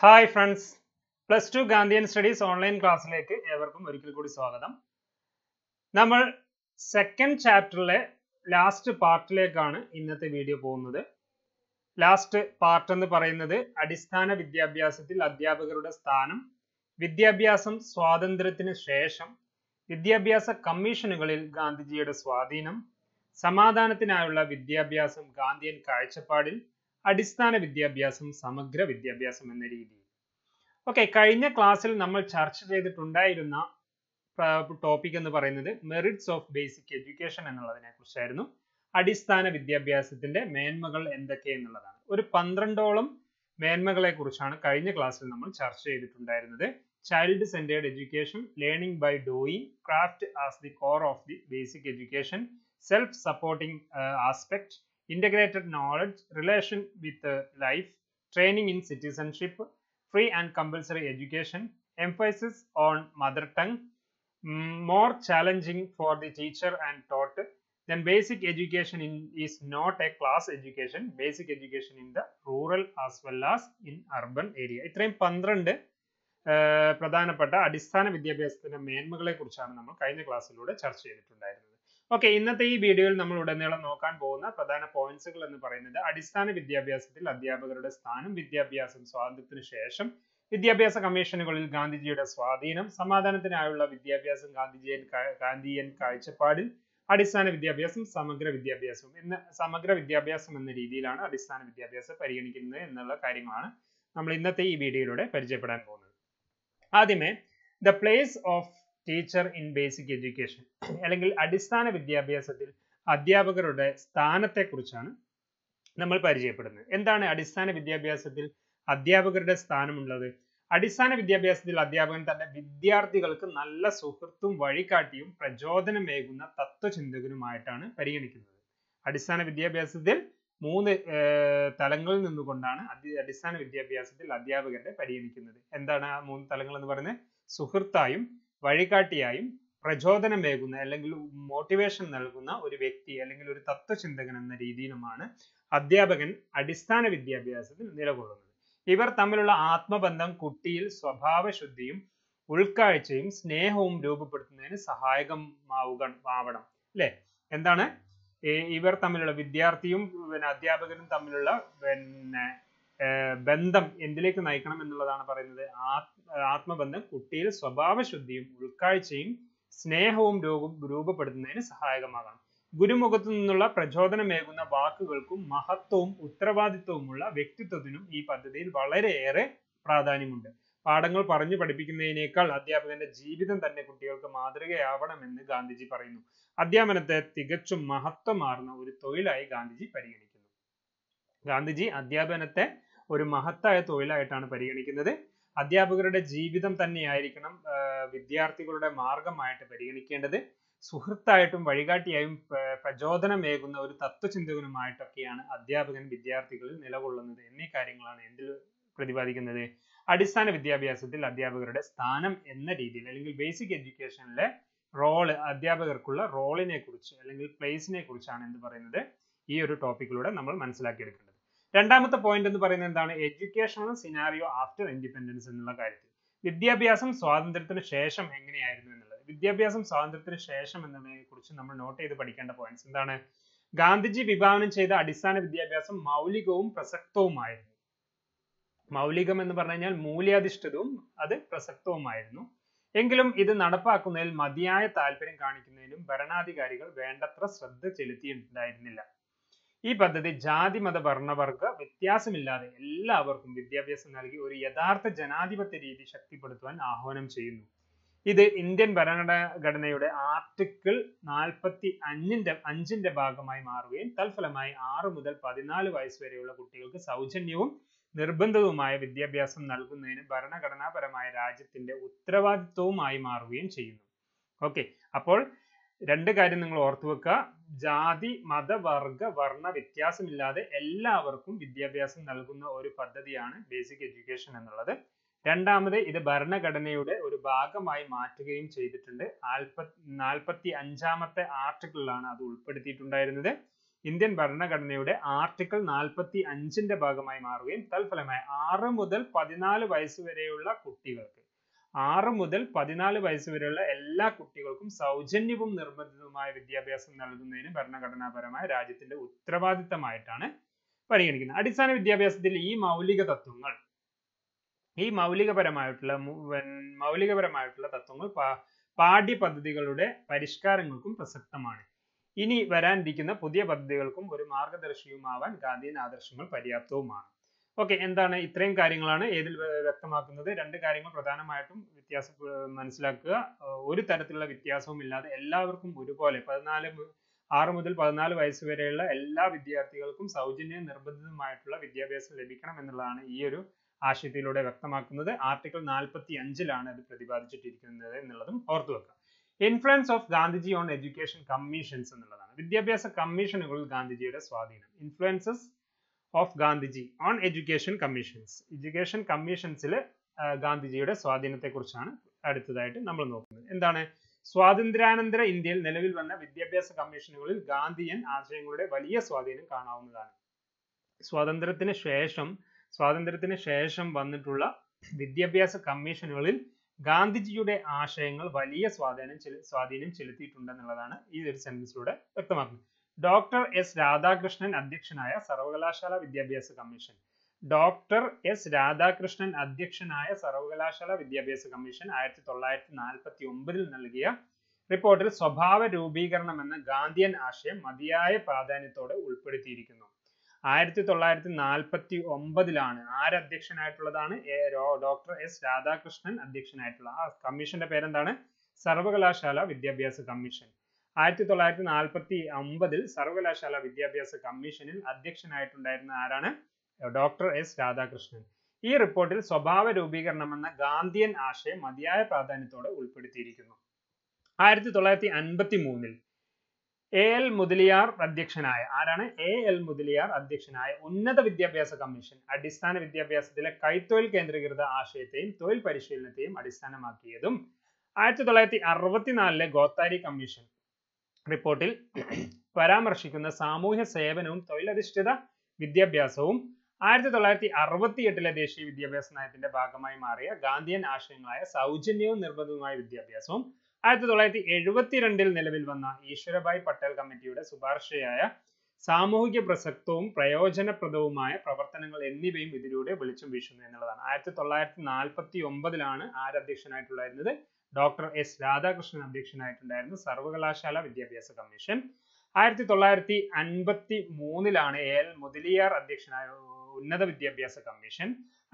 Hi friends, +2 Gandhian studies online ക്ലാസ്സിലേക്ക് ഏവർക്കും ഒരിക്കൽ കൂടി സ്വാഗതം. നമ്മൾ സെക്കൻഡ് ചാപ്റ്ററിലെ ലാസ്റ്റ് പാർട്ടിലേക്കാണ് ഇന്നത്തെ വീഡിയോ പോകുന്നത്. ലാസ്റ്റ് പാർട്ട് എന്ന് പറയുന്നത് അടിസ്ഥാന വിദ്യാഭ്യാസത്തിൽ അധ്യാപകരുടെ സ്ഥാനം, വിദ്യാഭ്യാസം സ്വാതന്ത്ര്യത്തിന് ശേഷം, വിദ്യാഭ്യാസ കമ്മീഷനുകളിൽ ഗാന്ധിജിയുടെ സ്വാധീനം, സമാധാനത്തിനായുള്ള വിദ്യാഭ്യാസം ഗാന്ധിയൻ കാഴ്ചപ്പാടിൽ, അടിസ്ഥാന വിദ്യാഭ്യാസം സമഗ്ര വിദ്യാഭ്യാസം എന്ന രീതിയിൽ. ഓക്കെ, കഴിഞ്ഞ ക്ലാസ്സിൽ നമ്മൾ ചർച്ച ചെയ്തിട്ടുണ്ടായിരുന്ന ടോപ്പിക് എന്ന് പറയുന്നത് മെറിറ്റ്സ് ഓഫ് ബേസിക് എഡ്യൂക്കേഷൻ എന്നുള്ളതിനെ കുറിച്ചായിരുന്നു. അടിസ്ഥാന വിദ്യാഭ്യാസത്തിന്റെ മേന്മകൾ എന്തൊക്കെ എന്നുള്ളതാണ്. ഒരു 12ഓളം മേന്മകളെ കുറിച്ചാണ് കഴിഞ്ഞ ക്ലാസ്സിൽ നമ്മൾ ചർച്ച ചെയ്തിട്ടുണ്ടായിരുന്നത്. Child centred education, learning by doing, craft as the core of the basic education, self supporting aspect, integrated knowledge, relation with life, training in citizenship, free and compulsory education, emphasis on mother tongue, more challenging for the teacher and taught, then basic education is not a class education, basic education in the rural as well as in urban area. ഇത്രയും 12 പ്രധാനപ്പെട്ട അടിസ്ഥാന വിദ്യാഭ്യാസത്തിന്റെ മേന്മകളെ കുറിച്ചാണ് നമ്മൾ കഴിഞ്ഞ ക്ലാസ്സിലൂടെ ചർച്ച ചെയ്തിട്ടുണ്ടായിരുന്നത്. Okay, ഇന്നത്തെ ഈ വീഡിയോയിൽ നമ്മൾ ഉടനീളം നോക്കാൻ പോകുന്ന പ്രധാന പോയിന്റ്സുകൾ എന്ന് പറയുന്നത് അടിസ്ഥാന വിദ്യാഭ്യാസത്തിൽ അധ്യാപകരുടെ സ്ഥാനം, വിദ്യാഭ്യാസം സ്വാതന്ത്ര്യത്തിന് ശേഷം, വിദ്യാഭ്യാസ കമ്മീഷനുകളിൽ ഗാന്ധിജിയുടെ സ്വാധീനം, സമാധാനത്തിനായുള്ള വിദ്യാഭ്യാസം ഗാന്ധിയൻ കാഴ്ചപ്പാടിൽ, അടിസ്ഥാന വിദ്യാഭ്യാസം സമഗ്ര വിദ്യാഭ്യാസം എന്ന രീതിയിലാണ് അടിസ്ഥാന വിദ്യാഭ്യാസം പരിഗണിക്കുന്നത് എന്നുള്ള കാര്യങ്ങളാണ് നമ്മൾ ഇന്നത്തെ ഈ വീഡിയോയിലൂടെ പരിചയപ്പെടാൻ പോകുന്നത്. ആദ്യമേ the place of teacher in basic education അല്ലെങ്കിൽ അടിസ്ഥാന വിദ്യാഭ്യാസത്തിൽ അധ്യാപകരുടെ സ്ഥാനത്തെ കുറിച്ചാണ് നമ്മൾ പരിചയപ്പെടുന്നത്. എന്താണ് അടിസ്ഥാന വിദ്യാഭ്യാസത്തിൽ അധ്യാപകരുടെ സ്ഥാനമുള്ളത്? അടിസ്ഥാന വിദ്യാഭ്യാസത്തിൽ അധ്യാപകൻ തന്റെ വിദ്യാർത്ഥികൾക്ക് നല്ല സുഹൃത്തും വഴികാട്ടിയും പ്രചോദനമേകുന്ന തത്വചിന്തകനുമായിട്ടാണ് പരിഗണിക്കുന്നത്. അടിസ്ഥാന വിദ്യാഭ്യാസത്തിൽ 3 തലങ്ങളിൽ നിന്നുകൊണ്ടാണ് അടിസ്ഥാന വിദ്യാഭ്യാസത്തിൽ അധ്യാപകരെ പരിഗണിക്കുന്നത്. എന്താണ് ആ 3 തലങ്ങൾ എന്ന് പറയുന്നത്? സുഹൃത്തായും, വഴികാട്ടിയായും, പ്രചോദനമേകുന്ന അല്ലെങ്കിൽ മോട്ടിവേഷൻ നൽകുന്ന ഒരു വ്യക്തി അല്ലെങ്കിൽ ഒരു തത്വചിന്തകൻ എന്ന രീതിയിലുമാണ് അധ്യാപകൻ അടിസ്ഥാന വിദ്യാഭ്യാസത്തിൽ നിലകൊള്ളുന്നത്. ഇവർ തമ്മിലുള്ള ആത്മബന്ധം കുട്ടിയിൽ സ്വഭാവശുദ്ധിയും ഉൾക്കാഴ്ചയും സ്നേഹവും രൂപപ്പെടുത്തുന്നതിന് സഹായകമാവണം അല്ലെ? എന്താണ് ഇവർ തമ്മിലുള്ള വിദ്യാർത്ഥിയും അധ്യാപകനും തമ്മിലുള്ള ബന്ധം എന്തിലേക്ക് നയിക്കണം എന്നുള്ളതാണ് പറയുന്നത്. ആത്മബന്ധം കുട്ടിയിൽ സ്വഭാവശുദ്ധിയും ഉൾക്കാഴ്ചയും സ്നേഹവും രൂപപ്പെടുത്തുന്നതിന് സഹായകമാകണം. ഗുരുമുഖത്തു നിന്നുള്ള പ്രചോദനമേകുന്ന വാക്കുകൾക്കും മഹത്വവും ഉത്തരവാദിത്വവുമുള്ള വ്യക്തിത്വത്തിനും ഈ പദ്ധതിയിൽ വളരെയേറെ പ്രാധാന്യമുണ്ട്. പാഠങ്ങൾ പറഞ്ഞു പഠിപ്പിക്കുന്നതിനേക്കാൾ അധ്യാപകന്റെ ജീവിതം തന്നെ കുട്ടികൾക്ക് മാതൃകയാവണമെന്ന് ഗാന്ധിജി പറയുന്നു. അധ്യാപനത്തെ തികച്ചും മഹത്വമാർന്ന ഒരു തൊഴിലായി ഗാന്ധിജി പരിഗണിക്കുന്നു. ഗാന്ധിജി അധ്യാപനത്തെ ഒരു മഹത്തായ തൊഴിലായിട്ടാണ് പരിഗണിക്കുന്നത്. അധ്യാപകരുടെ ജീവിതം തന്നെയായിരിക്കണം വിദ്യാർത്ഥികളുടെ മാർഗമായിട്ട് പരിഗണിക്കേണ്ടത്. സുഹൃത്തായിട്ടും വഴികാട്ടിയായും പ്രചോദനമേകുന്ന ഒരു തത്വചിന്തകനുമായിട്ടൊക്കെയാണ് അധ്യാപകൻ വിദ്യാർത്ഥികളിൽ നിലകൊള്ളുന്നത് എന്നീ കാര്യങ്ങളാണ് എന്തിൽ പ്രതിപാദിക്കുന്നത്? അടിസ്ഥാന വിദ്യാഭ്യാസത്തിൽ അധ്യാപകരുടെ സ്ഥാനം എന്ന രീതിയിൽ അല്ലെങ്കിൽ ബേസിക് എഡ്യൂക്കേഷനിലെ റോള്, അധ്യാപകർക്കുള്ള റോളിനെ കുറിച്ച് അല്ലെങ്കിൽ പ്ലേസിനെ കുറിച്ചാണ് എന്ത് പറയുന്നത് ഈ ഒരു ടോപ്പിക്കിലൂടെ നമ്മൾ മനസ്സിലാക്കിയെടുക്കേണ്ടത്. രണ്ടാമത്തെ പോയിന്റ് എന്ന് പറയുന്നത് എന്താണ്? എഡ്യൂക്കേഷണൽ സിനാരിയോ ആഫ്റ്റർ ഇൻഡിപെൻഡൻസ് എന്നുള്ള കാര്യത്തിൽ വിദ്യാഭ്യാസം സ്വാതന്ത്ര്യത്തിന് ശേഷം എങ്ങനെയായിരുന്നു എന്നുള്ളത്. വിദ്യാഭ്യാസം സ്വാതന്ത്ര്യത്തിന് ശേഷം എന്നതിനെ കുറിച്ച് നമ്മൾ നോട്ട് ചെയ്ത് പഠിക്കേണ്ട പോയിന്റ്സ് എന്താണ്? ഗാന്ധിജി വിഭാവനം ചെയ്ത അടിസ്ഥാന വിദ്യാഭ്യാസം മൗലികവും പ്രസക്തവുമായിരുന്നു. മൗലികം എന്ന് പറഞ്ഞു കഴിഞ്ഞാൽ മൂല്യാധിഷ്ഠിതവും അത് പ്രസക്തവുമായിരുന്നു. എങ്കിലും ഇത് നടപ്പാക്കുന്നതിൽ മതിയായ താല്പര്യം കാണിക്കുന്നതിനും ഭരണാധികാരികൾ വേണ്ടത്ര ശ്രദ്ധ ചെലുത്തിയിട്ടുണ്ടായിരുന്നില്ല. ഈ പദ്ധതി ജാതി മത വർണ്ണവർഗ വ്യത്യാസമില്ലാതെ എല്ലാവർക്കും വിദ്യാഭ്യാസം നൽകി ഒരു യഥാർത്ഥ ജനാധിപത്യ രീതി ശക്തിപ്പെടുത്തുവാൻ ആഹ്വാനം ചെയ്യുന്നു. ഇത് ഇന്ത്യൻ ഭരണഘടനയുടെ ആർട്ടിക്കിൾ 45ന്റെ ഭാഗമായി മാറുകയും തൽഫലമായി 6 മുതൽ 14 വയസ്സ് വരെയുള്ള കുട്ടികൾക്ക് സൗജന്യവും നിർബന്ധിതവുമായ വിദ്യാഭ്യാസം നൽകുന്നതിന് ഭരണഘടനാപരമായ രാജ്യത്തിന്റെ ഉത്തരവാദിത്വവുമായി മാറുകയും ചെയ്യുന്നു. ഓക്കെ, അപ്പോൾ 2 കാര്യം നിങ്ങൾ ഓർത്തു വെക്കുക. ജാതി മത വർഗ വർണ്ണ വ്യത്യാസമില്ലാതെ എല്ലാവർക്കും വിദ്യാഭ്യാസം നൽകുന്ന ഒരു പദ്ധതിയാണ് ബേസിക് എഡ്യൂക്കേഷൻ എന്നുള്ളത്. രണ്ടാമത്, ഇത് ഭരണഘടനയുടെ ഒരു ഭാഗമായി മാറ്റുകയും ചെയ്തിട്ടുണ്ട്. 45ാമത്തെ ആർട്ടിക്കിളിലാണ് അത് ഉൾപ്പെടുത്തിയിട്ടുണ്ടായിരുന്നത്. ഇന്ത്യൻ ഭരണഘടനയുടെ ആർട്ടിക്കിൾ 45 ഭാഗമായി മാറുകയും തൽഫലമായി 6 മുതൽ 14 വയസ്സ് വരെയുള്ള കുട്ടികൾക്ക് 6 മുതൽ 14 വയസ്സ് വരെയുള്ള എല്ലാ കുട്ടികൾക്കും സൗജന്യവും നിർബന്ധിതവുമായ വിദ്യാഭ്യാസം നൽകുന്നതിന് ഭരണഘടനാപരമായ രാജ്യത്തിന്റെ ഉത്തരവാദിത്തമായിട്ടാണ് പരിഗണിക്കുന്നത്. അടിസ്ഥാന വിദ്യാഭ്യാസത്തിൽ ഈ മൗലികപരമായിട്ടുള്ള തത്വങ്ങൾ പാഠ്യപദ്ധതികളുടെ പരിഷ്കാരങ്ങൾക്കും പ്രസക്തമാണ്. ഇനി വരാനിരിക്കുന്ന പുതിയ പദ്ധതികൾക്കും ഒരു മാർഗദർശിയുമാവാൻ ഗാന്ധിയൻ ആദർശങ്ങൾ പര്യാപ്തവുമാണ്. ഓക്കെ, എന്താണ് ഇത്രയും കാര്യങ്ങളാണ് ഇതിൽ വ്യക്തമാക്കുന്നത്. രണ്ട് കാര്യങ്ങൾ പ്രധാനമായിട്ടും വ്യത്യാസം മനസ്സിലാക്കുക. ഒരു തരത്തിലുള്ള വ്യത്യാസവും ഇല്ലാതെ എല്ലാവർക്കും ഒരുപോലെ 6 മുതൽ 14 വയസ്സ് വരെയുള്ള എല്ലാ വിദ്യാർത്ഥികൾക്കും സൗജന്യ നിർബന്ധിതമായിട്ടുള്ള വിദ്യാഭ്യാസം ലഭിക്കണം എന്നുള്ളതാണ് ഈ ഒരു ആശയത്തിലൂടെ വ്യക്തമാക്കുന്നത്. ആർട്ടിക്കിൾ 45 അത് പ്രതിപാദിച്ചിട്ടിരിക്കുന്നത് എന്നുള്ളതും ഓർത്തു വെക്കുക. Influence of Gandhiji on education commissions എന്നുള്ളതാണ്. വിദ്യാഭ്യാസ കമ്മീഷനുകളിൽ ഗാന്ധിജിയുടെ സ്വാധീനം. Influences of Gandhiji on education commissions. Education കമ്മീഷൻസിൽ ഗാന്ധിജിയുടെ സ്വാധീനത്തെ കുറിച്ചാണ് അടുത്തതായിട്ട് നമ്മൾ നോക്കുന്നത്. എന്താണ്? സ്വാതന്ത്ര്യാനന്തര ഇന്ത്യയിൽ നിലവിൽ വന്ന വിദ്യാഭ്യാസ കമ്മീഷനുകളിൽ ഗാന്ധിയൻ ആശയങ്ങളുടെ വലിയ സ്വാധീനം കാണാവുന്നതാണ്. സ്വാതന്ത്ര്യത്തിന് ശേഷം വന്നിട്ടുള്ള വിദ്യാഭ്യാസ കമ്മീഷനുകളിൽ ഗാന്ധിജിയുടെ ആശയങ്ങൾ വലിയ സ്വാധീനം ചെലുത്തിയിട്ടുണ്ടെന്നുള്ളതാണ് ഈ ഒരു സെന്റൻസിലൂടെ വ്യക്തമാക്കുന്നത്. ഡോക്ടർ എസ് രാധാകൃഷ്ണൻ അധ്യക്ഷനായ സർവകലാശാല വിദ്യാഭ്യാസ കമ്മീഷൻ. ഡോക്ടർ എസ് രാധാകൃഷ്ണൻ അധ്യക്ഷനായ സർവകലാശാല വിദ്യാഭ്യാസ കമ്മീഷൻ 1949 നൽകിയ റിപ്പോർട്ടിൽ സ്വഭാവ രൂപീകരണം എന്ന ഗാന്ധിയൻ ആശയം മതിയായ പ്രാധാന്യത്തോടെ ഉൾപ്പെടുത്തിയിരിക്കുന്നു. 1949 ആരധ്യക്ഷനായിട്ടുള്ളതാണ്? ഡോക്ടർ എസ് രാധാകൃഷ്ണൻ അധ്യക്ഷനായിട്ടുള്ള ആ കമ്മീഷന്റെ പേരെന്താണ്? സർവകലാശാല വിദ്യാഭ്യാസ കമ്മീഷൻ. 1949 സർവകലാശാല വിദ്യാഭ്യാസ കമ്മീഷനിൽ അധ്യക്ഷനായിട്ടുണ്ടായിരുന്ന ആരാണ്? Doctor S Radhakrishnan. ഈ റിപ്പോർട്ടിൽ സ്വഭാവ രൂപീകരണം എന്ന ഗാന്ധിയൻ ആശയം മതിയായ പ്രാധാന്യത്തോടെ ഉൾപ്പെടുത്തിയിരിക്കുന്നു. 1953 എ.എൽ. മുതലിയാർ അധ്യക്ഷനായ ഉന്നത വിദ്യാഭ്യാസ കമ്മീഷൻ അടിസ്ഥാന വിദ്യാഭ്യാസത്തിലെ കൈത്തൊഴിൽ കേന്ദ്രീകൃത ആശയത്തെയും തൊഴിൽ പരിശീലനത്തെയും അടിസ്ഥാനമാക്കിയതും 1964 ഗോത്താരി കമ്മീഷൻ റിപ്പോർട്ടിൽ പരാമർശിക്കുന്ന സാമൂഹ്യ സേവനവും തൊഴിലധിഷ്ഠിത വിദ്യാഭ്യാസവും 1968 ദേശീയ വിദ്യാഭ്യാസ നയത്തിന്റെ ഭാഗമായി മാറിയ ഗാന്ധിയൻ ആശയങ്ങളായ സൗജന്യവും നിർബന്ധവുമായ വിദ്യാഭ്യാസവും 1972 നിലവിൽ വന്ന ഈശ്വരഭായ് പട്ടേൽ കമ്മിറ്റിയുടെ ശുപാർശയായ സാമൂഹിക പ്രസക്തവും പ്രയോജനപ്രദവുമായ പ്രവർത്തനങ്ങൾ എന്നിവയും ഇതിലൂടെ വെളിച്ചം വീശുന്നു എന്നുള്ളതാണ്. 1949 ആരധ്യക്ഷനായിട്ടുണ്ടായിരുന്നത്? ഡോക്ടർ എസ് രാധാകൃഷ്ണൻ അധ്യക്ഷനായിട്ടുണ്ടായിരുന്ന സർവകലാശാല വിദ്യാഭ്യാസ കമ്മീഷൻ. 1953 എ.എൽ. മുതലിയാർ അധ്യക്ഷനായ ഉന്നത വിദ്യാഭ്യാസ കമ്മീഷൻ.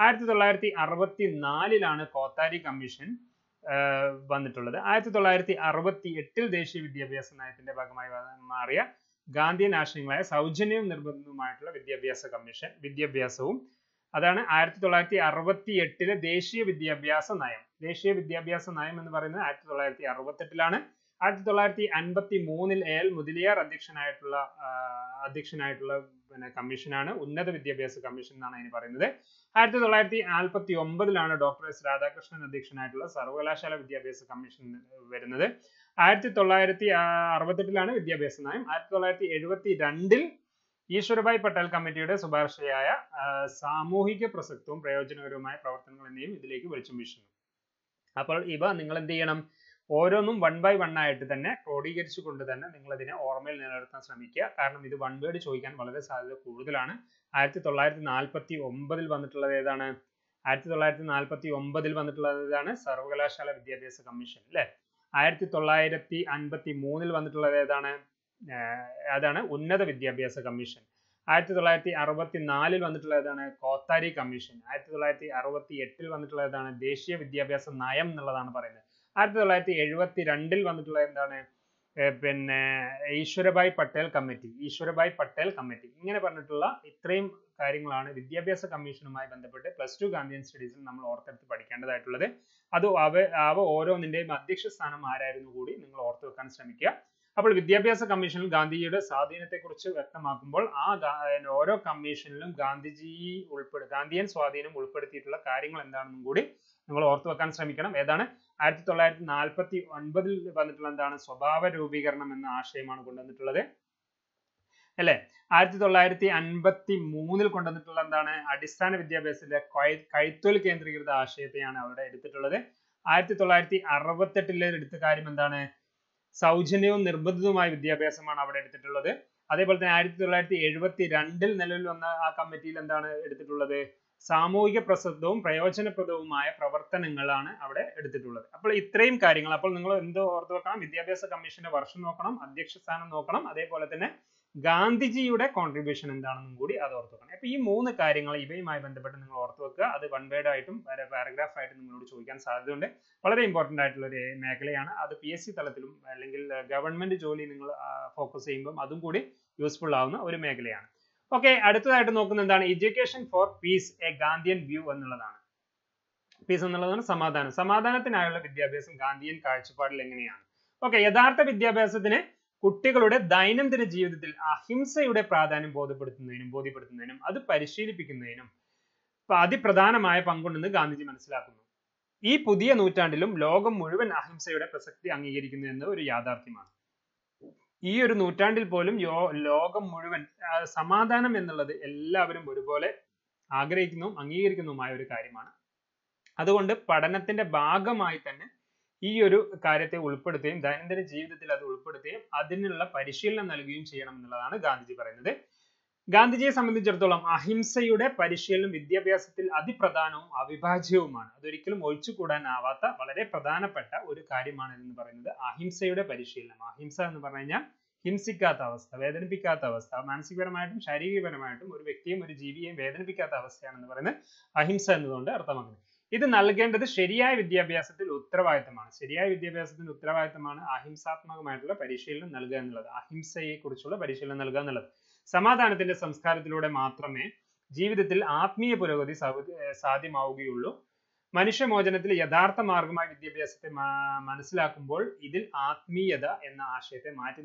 1964 കോത്താരി കമ്മീഷൻ വന്നിട്ടുള്ളത്. 1968 ദേശീയ വിദ്യാഭ്യാസ നയത്തിന്റെ ഭാഗമായി മാറിയ ഗാന്ധിയൻ ആശയങ്ങളായ സൗജന്യവും നിർബന്ധവുമായിട്ടുള്ള വിദ്യാഭ്യാസവും അതാണ് 1968 ദേശീയ വിദ്യാഭ്യാസ നയം. ദേശീയ വിദ്യാഭ്യാസ നയം എന്ന് പറയുന്നത് 1968 1953 എ.എൽ. മുതലിയാർ അധ്യക്ഷനായിട്ടുള്ള കമ്മീഷനാണ് ഉന്നത വിദ്യാഭ്യാസ കമ്മീഷൻ എന്നാണ് അതിന് പറയുന്നത്. 1949 ഡോക്ടർ എസ് രാധാകൃഷ്ണൻ അധ്യക്ഷനായിട്ടുള്ള സർവകലാശാല വിദ്യാഭ്യാസ കമ്മീഷൻ വരുന്നത്. 1968 വിദ്യാഭ്യാസ നയം. 1972 ഈശ്വരഭായ് പട്ടേൽ കമ്മിറ്റിയുടെ ശുപാർശയായ സാമൂഹിക പ്രസക്തവും പ്രയോജനകരവുമായ പ്രവർത്തനങ്ങൾ എന്നിവയും ഇതിലേക്ക് വെളിച്ചം വീശുന്നു. അപ്പോൾ ഇവ നിങ്ങൾ എന്ത് ചെയ്യണം? ഓരോന്നും 1 by 1 ആയിട്ട് തന്നെ ക്രോഡീകരിച്ചുകൊണ്ട് തന്നെ നിങ്ങൾ ഇതിനെ ഓർമ്മയിൽ നിലനിർത്താൻ ശ്രമിക്കുക. കാരണം ഇത് വൺ വേർഡ് ചോദിക്കാൻ വളരെ സാധ്യത കൂടുതലാണ്. 1949 വന്നിട്ടുള്ളത് ഏതാണ്? 1949 വന്നിട്ടുള്ളത് ഏതാണ്? സർവകലാശാല വിദ്യാഭ്യാസ കമ്മീഷൻ അല്ലെ. 1953 വന്നിട്ടുള്ളത് ഏതാണ്? അതാണ് ഉന്നത വിദ്യാഭ്യാസ കമ്മീഷൻ. 1964 വന്നിട്ടുള്ളത് ഏതാണ്? കോത്താരി കമ്മീഷൻ. 1968 വന്നിട്ടുള്ളത് ഏതാണ്? ദേശീയ വിദ്യാഭ്യാസ നയം എന്നുള്ളതാണ് പറയുന്നത്. 1972 വന്നിട്ടുള്ളത് എന്താണ്? ഈശ്വരഭായ് പട്ടേൽ കമ്മിറ്റി. ഇങ്ങനെ പറഞ്ഞിട്ടുള്ള ഇത്രയും കാര്യങ്ങളാണ് വിദ്യാഭ്യാസ കമ്മീഷനുമായി ബന്ധപ്പെട്ട് +2 ഗാന്ധിയൻ സ്റ്റഡീസിൽ നമ്മൾ ഓർത്തെടുത്ത് പഠിക്കേണ്ടതായിട്ടുള്ളത്. അവ ഓരോന്നിന്റെയും അധ്യക്ഷ സ്ഥാനം ആരായിരുന്നു കൂടി നിങ്ങൾ ഓർത്തു വെക്കാൻ ശ്രമിക്കുക. അപ്പോൾ വിദ്യാഭ്യാസ കമ്മീഷനിൽ ഗാന്ധിജിയുടെ സ്വാധീനത്തെ കുറിച്ച് വ്യക്തമാക്കുമ്പോൾ ഓരോ കമ്മീഷനിലും ഗാന്ധിയൻ സ്വാധീനം ഉൾപ്പെടുത്തിയിട്ടുള്ള കാര്യങ്ങൾ എന്താണെന്നും കൂടി നിങ്ങൾ ഓർത്തു വെക്കാൻ ശ്രമിക്കണം. ഏതാണ്? 1949 വന്നിട്ടുള്ള എന്താണ്? സ്വഭാവ രൂപീകരണം എന്ന ആശയമാണ് കൊണ്ടുവന്നിട്ടുള്ളത്. അല്ലെ? 1953 കൊണ്ടുവന്നിട്ടുള്ള എന്താണ്? അടിസ്ഥാന വിദ്യാഭ്യാസത്തിലെ കൈത്തൊഴിൽ കേന്ദ്രീകൃത ആശയത്തെയാണ് അവിടെ എടുത്തിട്ടുള്ളത്. 1968 എടുത്ത കാര്യം എന്താണ്? സൗജന്യവും നിർബന്ധിതവുമായ വിദ്യാഭ്യാസമാണ് അവിടെ എടുത്തിട്ടുള്ളത്. അതേപോലെ തന്നെ 1972 നിലവിൽ വന്ന ആ കമ്മിറ്റിയിൽ എന്താണ് എടുത്തിട്ടുള്ളത്? സാമൂഹിക പ്രസക്തവും പ്രയോജനപ്രദവുമായ പ്രവർത്തനങ്ങളാണ് അവിടെ എടുത്തിട്ടുള്ളത്. അപ്പോൾ ഇത്രയും കാര്യങ്ങൾ, അപ്പോൾ നിങ്ങൾ എന്ത് ഓർത്തു വെക്കണം? വിദ്യാഭ്യാസ കമ്മീഷന്റെ വർഷം നോക്കണം, അധ്യക്ഷ സ്ഥാനം നോക്കണം, അതേപോലെ തന്നെ ഗാന്ധിജിയുടെ കോൺട്രിബ്യൂഷൻ എന്താണെന്നും കൂടി അത് ഓർത്തു വെക്കണം. അപ്പൊ ഈ 3 കാര്യങ്ങൾ ഇവയുമായി ബന്ധപ്പെട്ട് നിങ്ങൾ ഓർത്തു വെക്കുക. അത് വൺ വേർഡ് ആയിട്ടും പാരഗ്രാഫ് ആയിട്ടും നിങ്ങളോട് ചോദിക്കാൻ സാധ്യതയുണ്ട്. വളരെ ഇമ്പോർട്ടന്റ് ആയിട്ടുള്ള ഒരു മേഖലയാണ്. അത് PSC തലത്തിലും അല്ലെങ്കിൽ ഗവൺമെന്റ് ജോലി നിങ്ങൾ ഫോക്കസ് ചെയ്യുമ്പോൾ അതും കൂടി യൂസ്ഫുൾ ആവുന്ന ഒരു മേഖലയാണ്. ഓക്കെ, അടുത്തതായിട്ട് നോക്കുന്നത് എന്താണ്? Education for peace, a Gandhian view എന്നുള്ളതാണ്. പീസ് എന്നുള്ളതാണ് സമാധാനം. സമാധാനത്തിനായുള്ള വിദ്യാഭ്യാസം ഗാന്ധിയൻ കാഴ്ചപ്പാടിൽ എങ്ങനെയാണ്? ഓക്കെ, യഥാർത്ഥ വിദ്യാഭ്യാസത്തിന് കുട്ടികളുടെ ദൈനംദിന ജീവിതത്തിൽ അഹിംസയുടെ പ്രാധാന്യം ബോധ്യപ്പെടുത്തുന്നതിനും അത് പരിശീലിപ്പിക്കുന്നതിനും അതിപ്രധാനമായ പങ്കുണ്ടെന്ന് ഗാന്ധിജി മനസ്സിലാക്കുന്നു. ഈ പുതിയ നൂറ്റാണ്ടിലും ലോകം മുഴുവൻ അഹിംസയുടെ പ്രസക്തി അംഗീകരിക്കുന്നു എന്ന ഒരു യാഥാർത്ഥ്യമാണ്. ഈ ഒരു നൂറ്റാണ്ടിൽ പോലും ലോകം മുഴുവൻ സമാധാനം എന്നുള്ളത് എല്ലാവരും ഒരുപോലെ ആഗ്രഹിക്കുന്നതും അംഗീകരിക്കുന്നതുമായ ഒരു കാര്യമാണ്. അതുകൊണ്ട് പഠനത്തിന്റെ ഭാഗമായി തന്നെ ഈ ഒരു കാര്യത്തെ ഉൾപ്പെടുത്തുകയും ദൈനംദിന ജീവിതത്തിൽ അത് ഉൾപ്പെടുത്തുകയും അതിനുള്ള പരിശീലനം നൽകുകയും ചെയ്യണം എന്നുള്ളതാണ് ഗാന്ധിജി പറയുന്നത്. ഗാന്ധിജിയെ സംബന്ധിച്ചിടത്തോളം അഹിംസയുടെ പരിശീലനം വിദ്യാഭ്യാസത്തിൽ അതിപ്രധാനവും അവിഭാജ്യവുമാണ്. അതൊരിക്കലും ഒഴിച്ചുകൂടാനാവാത്ത വളരെ പ്രധാനപ്പെട്ട ഒരു കാര്യമാണ് എന്ന് പറയുന്നത് അഹിംസയുടെ പരിശീലനം. അഹിംസ എന്ന് പറഞ്ഞു കഴിഞ്ഞാൽ ഹിംസിക്കാത്ത അവസ്ഥ, വേദനിപ്പിക്കാത്ത അവസ്ഥ, മാനസികപരമായിട്ടും ശാരീരികപരമായിട്ടും ഒരു വ്യക്തിയും ഒരു ജീവിയെയും വേദനിപ്പിക്കാത്ത അവസ്ഥയാണെന്ന് പറയുന്നത് അഹിംസ എന്നതുകൊണ്ട് അർത്ഥമാക്കുന്നത്. ഇത് നൽകേണ്ടത് ശരിയായ വിദ്യാഭ്യാസത്തിൽ ഉത്തരവാദിത്തമാണ്. ശരിയായ വിദ്യാഭ്യാസത്തിന്റെ ഉത്തരവാദിത്തമാണ് അഹിംസാത്മകമായിട്ടുള്ള പരിശീലനം നൽകുക എന്നുള്ളത്. അഹിംസയെ കുറിച്ചുള്ള പരിശീലനം നൽകുക എന്നുള്ളത്. സമാധാനത്തിന്റെ സംസ്കാരത്തിലൂടെ മാത്രമേ ജീവിതത്തിൽ ആത്മീയ പുരോഗതി സാധ്യമാവുകയുള്ളൂ. മനുഷ്യമോചനത്തിൽ യഥാർത്ഥ മാർഗമായ വിദ്യാഭ്യാസത്തെ മനസ്സിലാക്കുമ്പോൾ ഇതിൽ ആത്മീയത എന്ന ആശയത്തെ മാറ്റി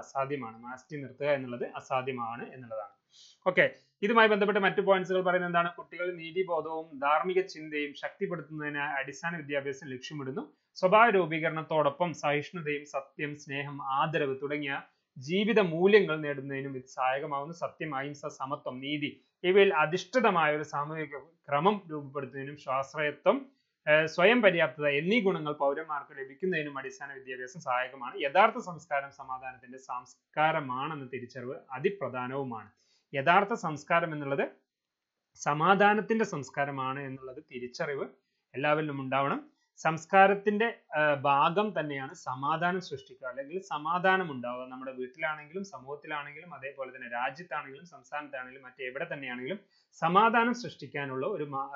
നിർത്തുക എന്നുള്ളത് അസാധ്യമാണ് എന്നുള്ളതാണ്. ഓക്കെ, ഇതുമായി ബന്ധപ്പെട്ട മറ്റു പോയിന്റ്സുകൾ പറയുന്നത് എന്താണ്? കുട്ടികളിൽ നീതിബോധവും ധാർമ്മിക ചിന്തയും ശക്തിപ്പെടുത്തുന്നതിന് അടിസ്ഥാന വിദ്യാഭ്യാസം ലക്ഷ്യമിടുന്നു. സ്വഭാവ രൂപീകരണത്തോടൊപ്പം സഹിഷ്ണുതയും സത്യം, സ്നേഹം, ആദരവ് തുടങ്ങിയ ജീവിത മൂല്യങ്ങൾ നേടുന്നതിനും ഇത് സഹായകമാവുന്നു. സത്യം, അഹിംസ, സമത്വം, നീതി ഇവയിൽ അധിഷ്ഠിതമായ ഒരു സാമൂഹിക ക്രമം രൂപപ്പെടുത്തുന്നതിനും സ്വാശ്രയത്വം, സ്വയം പര്യാപ്തത എന്നീ ഗുണങ്ങൾ പൗരന്മാർക്ക് ലഭിക്കുന്നതിനും അടിസ്ഥാന വിദ്യാഭ്യാസം സഹായകമാണ്. യഥാർത്ഥ സംസ്കാരം സമാധാനത്തിന്റെ സംസ്കാരമാണെന്ന തിരിച്ചറിവ് അതിപ്രധാനവുമാണ്. യഥാർത്ഥ സംസ്കാരം എന്നുള്ളത് സമാധാനത്തിന്റെ സംസ്കാരമാണ് എന്നുള്ളത് തിരിച്ചറിവ് എല്ലാവരിലും ഉണ്ടാവണം. സംസ്കാരത്തിന്റെ ഭാഗം തന്നെയാണ് സമാധാനം സൃഷ്ടിക്കുക, അല്ലെങ്കിൽ സമാധാനം ഉണ്ടാവുക. നമ്മുടെ വീട്ടിലാണെങ്കിലും സമൂഹത്തിലാണെങ്കിലും അതേപോലെ തന്നെ രാജ്യത്താണെങ്കിലും സംസ്ഥാനത്താണെങ്കിലും മറ്റെവിടെ തന്നെയാണെങ്കിലും സമാധാനം സൃഷ്ടിക്കാനുള്ള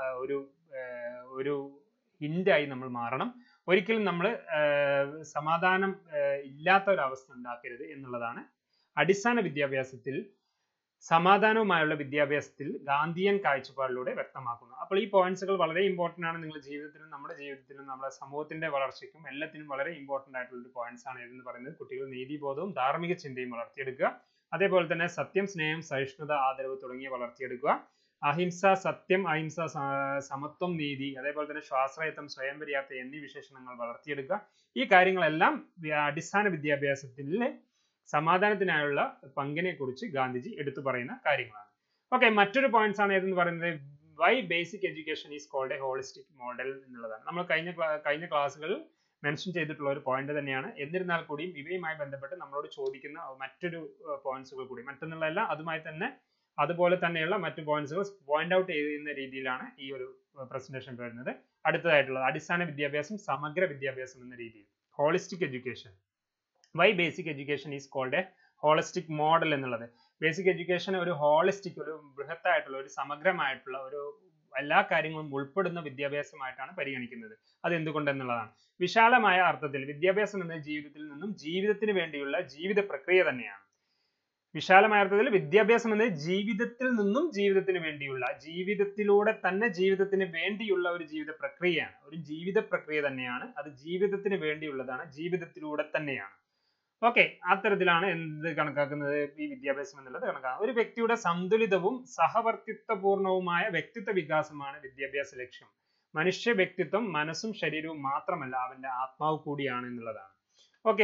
ഒരു ഹിന്റായി നമ്മൾ മാറണം. ഒരിക്കലും നമ്മൾ സമാധാനം ഇല്ലാത്ത ഒരു അവസ്ഥ ഉണ്ടാക്കരുത് എന്നുള്ളതാണ് അടിസ്ഥാന വിദ്യാഭ്യാസത്തിൽ, സമാധാനവുമായുള്ള വിദ്യാഭ്യാസത്തിൽ ഗാന്ധിയൻ കാഴ്ചപ്പാടിലൂടെ വ്യക്തമാക്കുന്നത്. അപ്പോൾ ഈ പോയിന്റ്സുകൾ വളരെ ഇമ്പോർട്ടന്റ് ആണ്. നിങ്ങളുടെ ജീവിതത്തിലും നമ്മുടെ ജീവിതത്തിലും നമ്മുടെ സമൂഹത്തിന്റെ വളർച്ചയ്ക്കും എല്ലാത്തിനും വളരെ ഇമ്പോർട്ടന്റ് ആയിട്ടുള്ള ഒരു പോയിന്റ്സ് ആണ് ഇതെന്ന് പറയുന്നത്. കുട്ടികൾ നീതിബോധവും ധാർമ്മിക ചിന്തയും വളർത്തിയെടുക്കുക. അതേപോലെ തന്നെ സത്യം, സ്നേഹം, സഹിഷ്ണുത, ആദരവ് തുടങ്ങിയ വളർത്തിയെടുക്കുക. അഹിംസ, സത്യം, അഹിംസ, സമത്വം, നീതി, അതേപോലെ തന്നെ സ്വാശ്രയത്വം, സ്വയം പര്യാപ്തത എന്നീ വിശേഷണങ്ങൾ വളർത്തിയെടുക്കുക. ഈ കാര്യങ്ങളെല്ലാം അടിസ്ഥാന വിദ്യാഭ്യാസത്തിലെ സമാധാനത്തിനായുള്ള പങ്കിനെ കുറിച്ച് ഗാന്ധിജി എടുത്തു പറയുന്ന കാര്യങ്ങളാണ്. ഓക്കെ, മറ്റൊരു പോയിന്റ്സ് ആണ് ഏതെന്ന് പറയുന്നത് why basic education is called a holistic model എന്നുള്ളതാണ്. നമ്മൾ കഴിഞ്ഞ ക്ലാസ്സുകളിൽ മെൻഷൻ ചെയ്തിട്ടുള്ള ഒരു പോയിന്റ് തന്നെയാണ്. എന്നിരുന്നാൽ കൂടിയും ഇവയുമായി ബന്ധപ്പെട്ട് നമ്മളോട് ചോദിക്കുന്ന മറ്റൊരു പോയിന്റ്സുകൾ കൂടി, മറ്റൊന്നുള്ളതല്ല, അതുപോലെ തന്നെയുള്ള മറ്റു പോയിന്റ്സുകൾ പോയിന്റ് ഔട്ട് ചെയ്യുന്ന രീതിയിലാണ് ഈ ഒരു പ്രസന്റേഷൻ വരുന്നത്. അടുത്തതായിട്ടുള്ളത് അടിസ്ഥാന വിദ്യാഭ്യാസം സമഗ്ര വിദ്യാഭ്യാസം എന്ന രീതിയിൽ, holistic education. Why basic education is called a holistic model എന്നുള്ളത്. ബേസിക് എഡ്യൂക്കേഷൻ ഒരു ഹോളിസ്റ്റിക്, ഒരു ബൃഹത്തായിട്ടുള്ള, ഒരു സമഗ്രമായിട്ടുള്ള, ഒരു എല്ലാ കാര്യങ്ങളും ഉൾപ്പെടുന്ന വിദ്യാഭ്യാസമായിട്ടാണ് പരിഗണിക്കുന്നത്. അത് എന്തുകൊണ്ടെന്നുള്ളതാണ്. വിശാലമായ അർത്ഥത്തിൽ വിദ്യാഭ്യാസം എന്ന ജീവിതത്തിൽ നിന്നും ജീവിതത്തിന് വേണ്ടിയുള്ള ജീവിത പ്രക്രിയ തന്നെയാണ്. വിശാലമായ അർത്ഥത്തിൽ വിദ്യാഭ്യാസം എന്നത് ജീവിതത്തിൽ നിന്നും ജീവിതത്തിന് വേണ്ടിയുള്ള, ജീവിതത്തിലൂടെ തന്നെ ജീവിതത്തിന് വേണ്ടിയുള്ള ഒരു ജീവിത പ്രക്രിയയാണ്. ഒരു ജീവിത പ്രക്രിയ തന്നെയാണ്. അത് ജീവിതത്തിന് വേണ്ടിയുള്ളതാണ്, ജീവിതത്തിലൂടെ തന്നെയാണ്. ഓക്കെ, അത്തരത്തിലാണ് എന്ത് കണക്കാക്കുന്നത്, ഈ വിദ്യാഭ്യാസം എന്നുള്ളത് കണക്കാക്കുന്നത്. ഒരു വ്യക്തിയുടെ സന്തുലിതവും സഹവർത്തിത്വപൂർണവുമായ വ്യക്തിത്വ വികാസമാണ് വിദ്യാഭ്യാസ ലക്ഷ്യം. മനുഷ്യ വ്യക്തിത്വം മനസ്സും ശരീരവും മാത്രമല്ല അവന്റെ ആത്മാവ് കൂടിയാണ് എന്നുള്ളതാണ്. ഓക്കെ,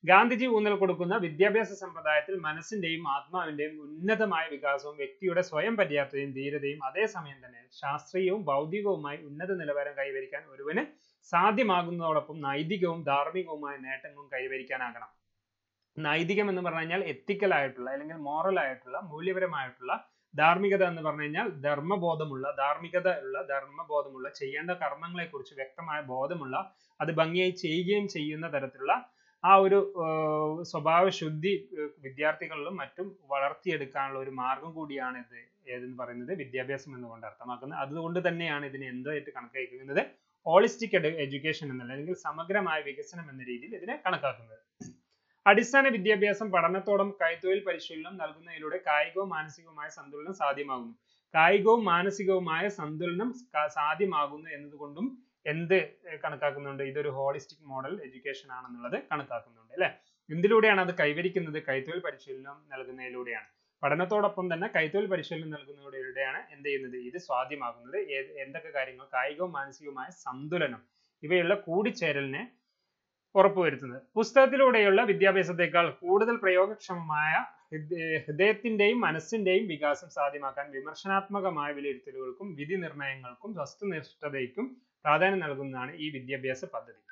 ഗാന്ധിജി ഊന്നൽ കൊടുക്കുന്ന വിദ്യാഭ്യാസ സമ്പ്രദായത്തിൽ മനസ്സിന്റെയും ആത്മാവിന്റെയും ഉന്നതമായ വികാസവും വ്യക്തിയുടെ സ്വയം പര്യാപ്തതയും ധീരതയും അതേസമയം തന്നെ ശാസ്ത്രീയവും ഭൗതികവുമായി ഉന്നത നിലവാരം കൈവരിക്കാൻ ഒരുവന് സാധ്യമാകുന്നതോടൊപ്പം നൈതികവും ധാർമ്മികവുമായ നേട്ടങ്ങളും കൈവരിക്കാനാകണം. നൈതികം എന്ന് പറഞ്ഞു കഴിഞ്ഞാൽ എത്തിക്കൽ ആയിട്ടുള്ള അല്ലെങ്കിൽ മോറൽ ആയിട്ടുള്ള മൂല്യപരമായിട്ടുള്ള, ധാർമ്മികത എന്ന് പറഞ്ഞു കഴിഞ്ഞാൽ ധർമ്മബോധമുള്ള ചെയ്യേണ്ട കർമ്മങ്ങളെ കുറിച്ച് വ്യക്തമായ ബോധമുള്ള, അത് ഭംഗിയായി ചെയ്യുകയും ചെയ്യുന്ന തരത്തിലുള്ള ആ ഒരു സ്വഭാവ ശുദ്ധി വിദ്യാർത്ഥികളിലും മറ്റും വളർത്തിയെടുക്കാനുള്ള ഒരു മാർഗം കൂടിയാണ് ഏതെന്ന് പറയുന്നത് വിദ്യാഭ്യാസം എന്നുകൊണ്ട് അർത്ഥമാക്കുന്നത്. അതുകൊണ്ട് തന്നെയാണ് ഇതിനെ എന്തായിട്ട് കണക്കാക്കുന്നത് ഹോളിസ്റ്റിക് എഡ്യൂക്കേഷൻ എന്നല്ല, അല്ലെങ്കിൽ സമഗ്രമായ വികസനം എന്ന രീതിയിൽ ഇതിനെ കണക്കാക്കുന്നത്. അടിസ്ഥാന വിദ്യാഭ്യാസം പഠനത്തോടൊപ്പം കൈത്തൊഴിൽ പരിശീലനം നൽകുന്നതിലൂടെ കായികവും മാനസികവുമായ സന്തുലനം സാധ്യമാകുന്നു. കായികവും മാനസികവുമായ സന്തുലനം സാധ്യമാകുന്നു എന്നതുകൊണ്ടും എന്ത് കണക്കാക്കുന്നുണ്ട്? ഇതൊരു ഹോളിസ്റ്റിക് മോഡൽ എഡ്യൂക്കേഷൻ ആണെന്നുള്ളത് കണക്കാക്കുന്നുണ്ട് അല്ലെ. എന്തിലൂടെയാണ് അത് കൈവരിക്കുന്നത്? കൈത്തൊഴിൽ പരിശീലനം നൽകുന്നതിലൂടെയാണ്. പഠനത്തോടൊപ്പം തന്നെ കൈത്തൊഴിൽ പരിശീലനം നൽകുന്നതിലൂടെയാണ് എന്ത് ചെയ്യുന്നത്? ഇത് സാധ്യമാകുന്നത്. എന്തൊക്കെ കാര്യങ്ങൾ? കായികവും മാനസികവുമായ സന്തുലനം ഇവയുള്ള കൂടിച്ചേരലിനെ ഉറപ്പുവരുത്തുന്നത്. പുസ്തകത്തിലൂടെയുള്ള വിദ്യാഭ്യാസത്തെക്കാൾ കൂടുതൽ പ്രയോഗക്ഷമമായ ഹൃദയത്തിന്റെയും മനസ്സിന്റെയും വികാസം സാധ്യമാക്കാൻ വിമർശനാത്മകമായ വിലയിരുത്തലുകൾക്കും വിധി നിർണയങ്ങൾക്കും വസ്തുനിഷ്ഠതയ്ക്കും പ്രാധാന്യം നൽകുന്നതാണ് ഈ വിദ്യാഭ്യാസ പദ്ധതി.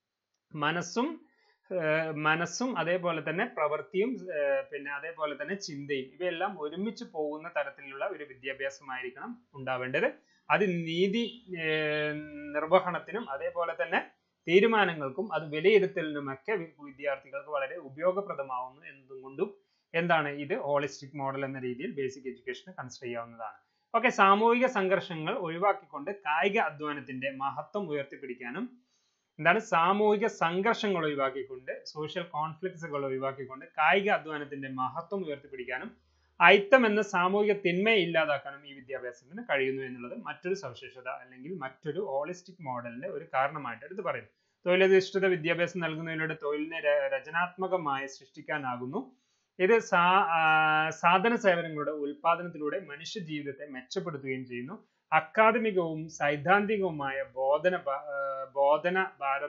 മനസ്സും അതേപോലെ തന്നെ പ്രവൃത്തിയും പിന്നെ അതേപോലെ തന്നെ ചിന്തയും ഇവയെല്ലാം ഒരുമിച്ച് പോകുന്ന തരത്തിലുള്ള ഒരു വിദ്യാഭ്യാസമായിരിക്കണം ഉണ്ടാവേണ്ടത്. അത് നീതി നിർവഹണത്തിനും അതേപോലെ തന്നെ തീരുമാനങ്ങൾക്കും അത് വിലയിരുത്തലിനുമൊക്കെ വിദ്യാർത്ഥികൾക്ക് വളരെ ഉപയോഗപ്രദമാവുന്നു എന്നതുകൊണ്ടും എന്താണ് ഇത് ഹോളിസ്റ്റിക് മോഡൽ എന്ന രീതിയിൽ ബേസിക് എഡ്യൂക്കേഷൻ കൺസിഡർ ചെയ്യാവുന്നതാണ്. ഓക്കെ, സാമൂഹിക സംഘർഷങ്ങൾ ഒഴിവാക്കിക്കൊണ്ട് കായിക അധ്വാനത്തിന്റെ മഹത്വം ഉയർത്തിപ്പിടിക്കാനും സാമൂഹിക സംഘർഷങ്ങൾ ഒഴിവാക്കിക്കൊണ്ട് സോഷ്യൽ കോൺഫ്ലിക്ട്സുകൾ ഒഴിവാക്കിക്കൊണ്ട് കായിക അധ്വാനത്തിന്റെ മഹത്വം ഉയർത്തിപ്പിടിക്കാനും അയിത്തം എന്ന സാമൂഹിക തിന്മയെ ഇല്ലാതാക്കാനും ഈ വിദ്യാഭ്യാസത്തിന് കഴിയുന്നു എന്നുള്ളത് മറ്റൊരു സവിശേഷത അല്ലെങ്കിൽ മറ്റൊരു ഹോളിസ്റ്റിക് മോഡലിന്റെ ഒരു കാരണമായിട്ട് എടുത്ത് പറയുന്നു. തൊഴിലധിഷ്ഠിത വിദ്യാഭ്യാസം നൽകുന്നതിലൂടെ തൊഴിലിനെ രചനാത്മകമായി സൃഷ്ടിക്കാനാകുന്നു. ഇത് സാധന സേവനങ്ങളുടെ ഉൽപാദനത്തിലൂടെ മനുഷ്യ ജീവിതത്തെ മെച്ചപ്പെടുത്തുകയും ചെയ്യുന്നു. അക്കാദമികവും സൈദ്ധാന്തികവുമായ ബോധന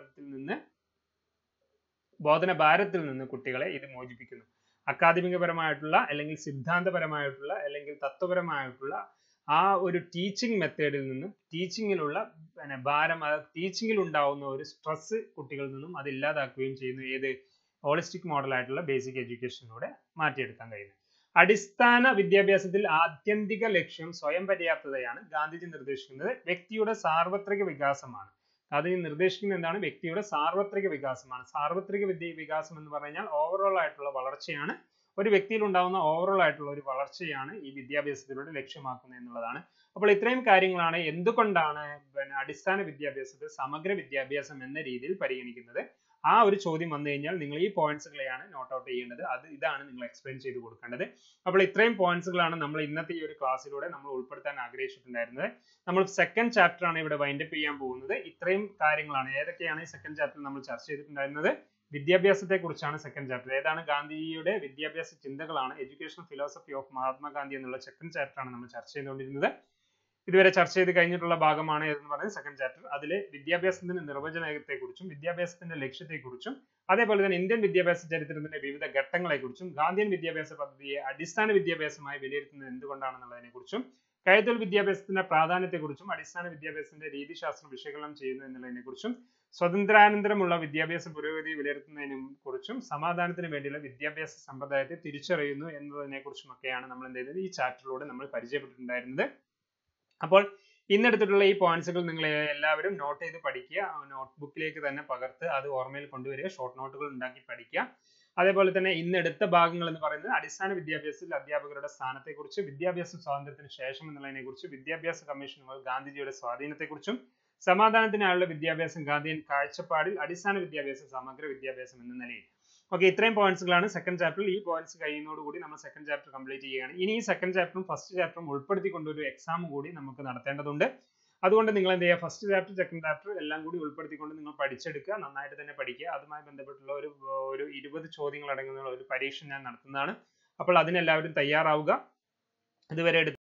ഭാരത്തിൽ നിന്ന് കുട്ടികളെ ഇത് മോചിപ്പിക്കുന്നു. അക്കാദമികപരമായിട്ടുള്ള അല്ലെങ്കിൽ സിദ്ധാന്തപരമായിട്ടുള്ള അല്ലെങ്കിൽ തത്വപരമായിട്ടുള്ള ആ ഒരു ടീച്ചിങ് മെത്തേഡിൽ നിന്നും ടീച്ചിങ്ങിലുള്ള ഭാരം, ടീച്ചിങ്ങിൽ ഉണ്ടാവുന്ന ഒരു സ്ട്രെസ് കുട്ടികളിൽ നിന്നും അത് ഇല്ലാതാക്കുകയും ചെയ്യുന്നു. ഏത് ഹോളിസ്റ്റിക് മോഡൽ ആയിട്ടുള്ള ബേസിക് എഡ്യൂക്കേഷനിലൂടെ മാറ്റിയെടുക്കാൻ കഴിയുന്നത്. അടിസ്ഥാന വിദ്യാഭ്യാസത്തിൽ ആത്യന്തിക ലക്ഷ്യം സ്വയം പര്യാപ്തതയാണ്. ഗാന്ധിജി നിർദ്ദേശിക്കുന്നത് വ്യക്തിയുടെ സാർവത്രിക വികാസമാണ്. ഗാന്ധിജി നിർദ്ദേശിക്കുന്നത് എന്താണ്? വ്യക്തിയുടെ സാർവത്രിക വികാസമാണ്. സാർവത്രിക വികാസം എന്ന് പറഞ്ഞാൽ ഓവറോൾ ആയിട്ടുള്ള വളർച്ചയാണ്. ഒരു വ്യക്തിയിൽ ഉണ്ടാവുന്ന ഓവറോൾ ആയിട്ടുള്ള ഒരു വളർച്ചയാണ് ഈ വിദ്യാഭ്യാസത്തിലൂടെ ലക്ഷ്യമാക്കുന്നത് എന്നുള്ളതാണ്. അപ്പോൾ ഇത്രയും കാര്യങ്ങളാണ് എന്തുകൊണ്ടാണ് അടിസ്ഥാന വിദ്യാഭ്യാസത്തെ സമഗ്ര വിദ്യാഭ്യാസം എന്ന രീതിയിൽ പരിഗണിക്കുന്നത്. ആ ഒരു ചോദ്യം വന്നു കഴിഞ്ഞാൽ നിങ്ങൾ ഈ പോയിന്റ്സുകളെയാണ് നോട്ട് ഔട്ട് ചെയ്യേണ്ടത്. ഇതാണ് നിങ്ങൾ എക്സ്പ്ലെയിൻ ചെയ്ത് കൊടുക്കേണ്ടത്. അപ്പോൾ ഇത്രയും പോയിന്റ്സുകളാണ് നമ്മൾ ഇന്നത്തെ ഈ ഒരു ക്ലാസ്സിലൂടെ നമ്മൾ ഉൾപ്പെടുത്താൻ ആഗ്രഹിച്ചിട്ടുണ്ടായിരുന്നത്. നമ്മൾ സെക്കൻഡ് ചാപ്റ്റർ ആണ് ഇവിടെ വൈൻഡപ്പ് ചെയ്യാൻ പോകുന്നത്. ഇത്രയും കാര്യങ്ങളാണ്. ഏതൊക്കെയാണ് ഈ സെക്കൻഡ് ചാപ്റ്ററിൽ നമ്മൾ ചർച്ച ചെയ്തിട്ടുണ്ടായിരുന്നത്? വിദ്യാഭ്യാസത്തെ കുറിച്ചാണ് സെക്കൻഡ് ചാപ്റ്റർ. ഏതാണ്? ഗാന്ധിജിയുടെ വിദ്യാഭ്യാസ ചിന്തകളാണ്, എഡ്യൂക്കേഷണൽ ഫിലോസഫി ഓഫ് മഹാത്മാഗാന്ധി എന്നുള്ള സെക്കൻഡ് ചാപ്റ്റർ ആണ് നമ്മൾ ചർച്ച ചെയ്തുകൊണ്ടിരുന്നത്. ഇതുവരെ ചർച്ച ചെയ്ത് കഴിഞ്ഞിട്ടുള്ള ഭാഗമാണ് എന്ന് പറയുന്നത് സെക്കൻഡ് ചാപ്റ്റർ. അതിൽ വിദ്യാഭ്യാസത്തിന്റെ നിർവചനത്തെ കുറിച്ചും വിദ്യാഭ്യാസത്തിന്റെ ലക്ഷ്യത്തെക്കുറിച്ചും അതേപോലെ തന്നെ ഇന്ത്യൻ വിദ്യാഭ്യാസ ചരിത്രത്തിന്റെ വിവിധ ഘട്ടങ്ങളെക്കുറിച്ചും ഗാന്ധിയൻ വിദ്യാഭ്യാസ പദ്ധതിയെ അടിസ്ഥാന വിദ്യാഭ്യാസമായി വിലയിരുത്തുന്നത് എന്തുകൊണ്ടാണെന്നുള്ളതിനെ കുറിച്ചും കൈത്തൊഴിൽ വിദ്യാഭ്യാസത്തിന്റെ പ്രാധാന്യത്തെക്കുറിച്ചും അടിസ്ഥാന വിദ്യാഭ്യാസത്തിന്റെ രീതിശാസ്ത്രം വിശകലനം ചെയ്യുന്നു എന്നുള്ളതിനെ കുറിച്ചും സ്വതന്ത്രാനന്തരമുള്ള വിദ്യാഭ്യാസ പുരോഗതി വിലയിരുത്തുന്നതിനെ കുറിച്ചും സമാധാനത്തിന് വേണ്ടിയുള്ള വിദ്യാഭ്യാസ സമ്പ്രദായത്തെ തിരിച്ചറിയുന്നു എന്നതിനെ കുറിച്ചുമൊക്കെയാണ് നമ്മൾ എന്ത് ചെയ്തത് ഈ ചാപ്റ്ററിലൂടെ നമ്മൾ പരിചയപ്പെട്ടിട്ടുണ്ടായിരുന്നത്. അപ്പോൾ ഇന്നെടുത്തിട്ടുള്ള ഈ പോയിന്റ്സുകൾ നിങ്ങൾ എല്ലാവരും നോട്ട് ചെയ്ത് പഠിക്കുക. നോട്ട്ബുക്കിലേക്ക് തന്നെ പകർത്ത് അത് ഓർമ്മയിൽ കൊണ്ടുവരിക. ഷോർട്ട് നോട്ടുകൾ ഉണ്ടാക്കി പഠിക്കുക. അതേപോലെ തന്നെ ഇന്നെടുത്ത ഭാഗങ്ങൾ എന്ന് പറയുന്നത് അടിസ്ഥാന വിദ്യാഭ്യാസത്തിൽ അധ്യാപകരുടെ സ്ഥാനത്തെക്കുറിച്ച്, വിദ്യാഭ്യാസ സ്വാതന്ത്ര്യത്തിന് ശേഷം എന്നുള്ളതിനെ കുറിച്ച്, വിദ്യാഭ്യാസ കമ്മീഷനുകൾ ഗാന്ധിജിയുടെ സ്വാധീനത്തെക്കുറിച്ചും, സമാധാനത്തിനായുള്ള വിദ്യാഭ്യാസം ഗാന്ധിയൻ കാഴ്ചപ്പാടിൽ അടിസ്ഥാന വിദ്യാഭ്യാസം സമഗ്ര വിദ്യാഭ്യാസം എന്ന നിലയിൽ. ഓക്കെ, ഇത്രയും പോയിന്റ്സുകളാണ് സെക്കൻഡ് ചാപ്റ്ററിൽ. ഈ പോയിന്റ്സ് കഴിയുന്നതോടുകൂടി നമ്മൾ സെക്കൻഡ് ചാപ്റ്റർ കംപ്ലീറ്റ് ചെയ്യുകയാണ്. ഇനി ഈ സെക്കൻഡ് ചാപ്റ്ററും ഫസ്റ്റ് ചാപ്റ്ററും ഉൾപ്പെടുത്തിക്കൊണ്ട് ഒരു എക്സാം കൂടി നമുക്ക് നടത്തേണ്ടതുണ്ട്. അതുകൊണ്ട് നിങ്ങൾ എന്ത് ചെയ്യുക? ഫസ്റ്റ് ചാപ്റ്റർ സെക്കൻഡ് ചാപ്റ്റർ എല്ലാം കൂടി ഉൾപ്പെടുത്തിക്കൊണ്ട് നിങ്ങൾ പഠിച്ചെടുക്കുക. നന്നായിട്ട് തന്നെ പഠിക്കുക. അതുമായി ബന്ധപ്പെട്ടുള്ള ഒരു 20 ചോദ്യങ്ങൾ അടങ്ങുന്ന ഒരു പരീക്ഷ ഞാൻ നടത്തുന്നതാണ്. അപ്പോൾ അതിനെല്ലാവരും തയ്യാറാവുക. ഇതുവരെ